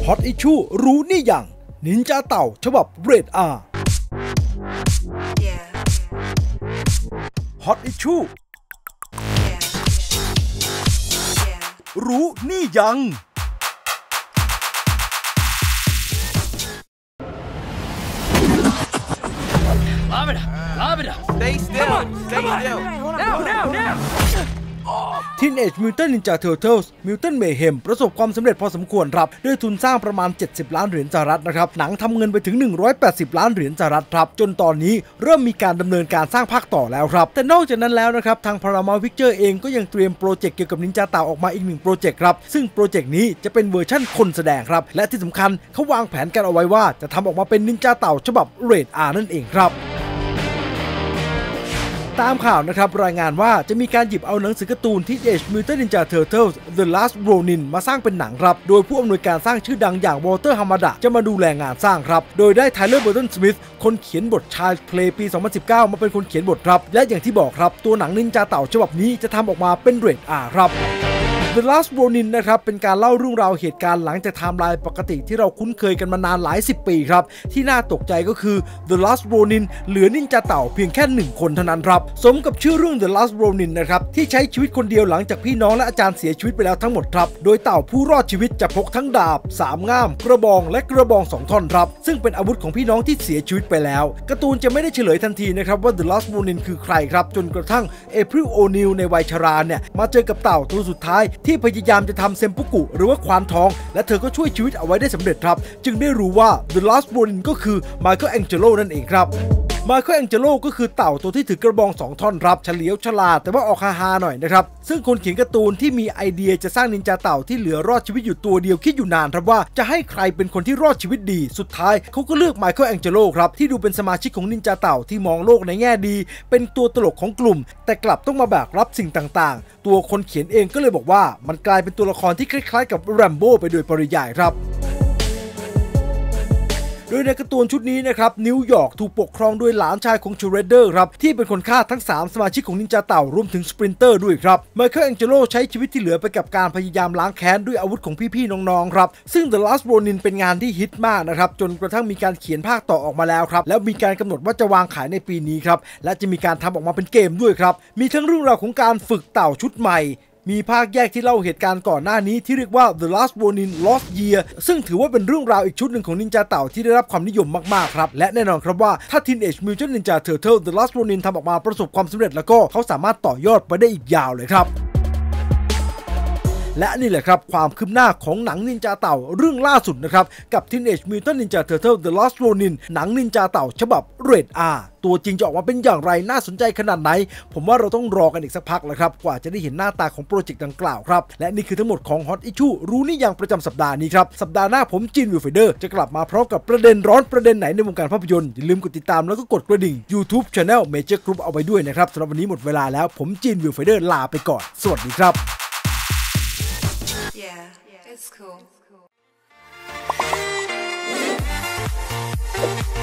ฮอตอิชชูรู้นี่ยังนินจาเต่าฉบับเรดอาร์ฮอตอิชชูรู้นี่ยัง Stay still. Stay still. Now. Teenage Mutant Ninja Turtles Mutant Mayhem ประสบความสำเร็จพอสมควรครับด้วยทุนสร้างประมาณ70ล้านเหรียญสหรัฐนะครับหนังทำเงินไปถึง180ล้านเหรียญสหรัฐครับจนตอนนี้เริ่มมีการดำเนินการสร้างภาคต่อแล้วครับแต่นอกจากนั้นแล้วนะครับทาง Paramount Pictures เองก็ยังเตรียมโปรเจกต์เกี่ยวกับนินจาเต่าออกมาอีก1โปรเจกต์ครับซึ่งโปรเจกต์นี้จะเป็นเวอร์ชั่นคนแสดงครับและที่สำคัญเขาวางแผนกันเอาไว้ว่าจะทำออกมาเป็นนินจาเต่าฉบับเรดอาร์นั่นเองครับตามข่าวนะครับรายงานว่าจะมีการหยิบเอาหนังสือการ์ตูน Teenage Mutant Ninja Turtles The Last Ronin มาสร้างเป็นหนังครับโดยผู้อำนวยการสร้างชื่อดังอย่างวอลเตอร์ฮามาดะจะมาดูแลงานสร้างครับโดยได้ไทเลอร์เบอร์ตันสมิธคนเขียนบท Child Play ปี 2019 มาเป็นคนเขียนบทครับและอย่างที่บอกครับตัวหนังนินจาเต่าฉบับนี้จะทำออกมาเป็นเรดอาร์ครับThe Last Ronin นะครับเป็นการเล่าเรื่องราวเหตุการณ์หลังจากไทม์ไลน์ปกติที่เราคุ้นเคยกันมานานหลาย10ปีครับที่น่าตกใจก็คือ The Last Ronin เหลือนินจาเต่าเพียงแค่1คนเท่านั้นครับสมกับชื่อเรื่อง The Last Ronin นะครับที่ใช้ชีวิตคนเดียวหลังจากพี่น้องและอาจารย์เสียชีวิตไปแล้วทั้งหมดครับโดยเต่าผู้รอดชีวิตจะพกทั้งดาบ3ง่ามกระบองและกระบอง2ท่อนครับซึ่งเป็นอาวุธของพี่น้องที่เสียชีวิตไปแล้วการ์ตูนจะไม่ได้เฉลยทันทีนะครับว่า The Last Ronin คือใครครับจนกระทั่งเอพริล โอนิลในวัยชราเนี่ยมาเจอกับเต่าตัวสุดท้ายที่พยายามจะทำเซมปุกุหรือว่าควานทองและเธอก็ช่วยชีวิตเอาไว้ได้สำเร็จครับจึงได้รู้ว่า The Last Ronin ก็คือ Michelangelo นั่นเองครับMichelangelo ก็คือเต่าตัวที่ถือกระบอง2ท่อนครับเฉลียวฉลาดแต่ว่าออกฮาๆหน่อยนะครับซึ่งคนเขียนการ์ตูนที่มีไอเดียจะสร้างนินจาเต่าที่เหลือรอดชีวิตอยู่ตัวเดียวคิดอยู่นานครับว่าจะให้ใครเป็นคนที่รอดชีวิตดีสุดท้ายเขาก็เลือก Michelangelo ครับที่ดูเป็นสมาชิกของนินจาเต่าที่มองโลกในแง่ดีเป็นตัวตลกของกลุ่มแต่กลับต้องมาแบกรับสิ่งต่างๆตัวคนเขียนเองก็เลยบอกว่ามันกลายเป็นตัวละครที่คล้ายๆกับแรมโบ้ไปโดยปริยายครับโดยในการ์ตูนชุดนี้นะครับนิวยอร์กถูกปกครองโดยหลานชายของชูเรเดอร์ครับที่เป็นคนฆ่าทั้ง3สมาชิกของนินจาเต่ารวมถึงสปรินเตอร์ด้วยครับไมเคิลแองเจโลใช้ชีวิตที่เหลือไปกับการพยายามล้างแค้นด้วยอาวุธของพี่ๆน้องๆครับซึ่ง The Last Ronin เป็นงานที่ฮิตมากนะครับจนกระทั่งมีการเขียนภาคต่อออกมาแล้วครับแล้วมีการกำหนดว่าจะวางขายในปีนี้ครับและจะมีการทำออกมาเป็นเกมด้วยครับมีทั้งเรื่องราวของการฝึกเต่าชุดใหม่มีภาคแยกที่เล่าเหตุการณ์ก่อนหน้านี้ที่เรียกว่า The Last Ronin Lost Year ซึ่งถือว่าเป็นเรื่องราวอีกชุดหนึ่งของนินจาเต่าที่ได้รับความนิยมมากๆครับและแน่นอนครับว่าถ้า Teenage Mutant Ninja Turtles The Last Ronin ทำออกมาประสบความสำเร็จแล้วก็เขาสามารถต่อยอดไปได้อีกยาวเลยครับและนี่แหละครับความคืบหน้าของหนังนินจาเต่าเรื่องล่าสุดนะครับกับ Teenage Mutant Ninja Turtles The Last Ronin หนังนินจาเต่าฉบับเรดอาร์ตัวจริงจะออกมาเป็นอย่างไรน่าสนใจขนาดไหนผมว่าเราต้องรอกันอีกสักพักแล้วครับกว่าจะได้เห็นหน้าตาของโปรเจกต์ดังกล่าวครับและนี่คือทั้งหมดของ Hot Issue รู้นี่ยังประจำสัปดาห์นี้ครับสัปดาห์หน้าผมจินวิวไฟเดอร์จะกลับมาพร้อมกับประเด็นร้อนประเด็นไหนในวงการภาพยนตร์อย่าลืมกดติดตามแล้วก็กดกระดิ่ง YouTube Channel Major Group เอาไว้ด้วยนะครับสำหรับวันนี้หมดเวลาแล้วผมจินวิวไฟเดอร์ลาไปก่อนสวัสดีครับ Yeah, it's cool.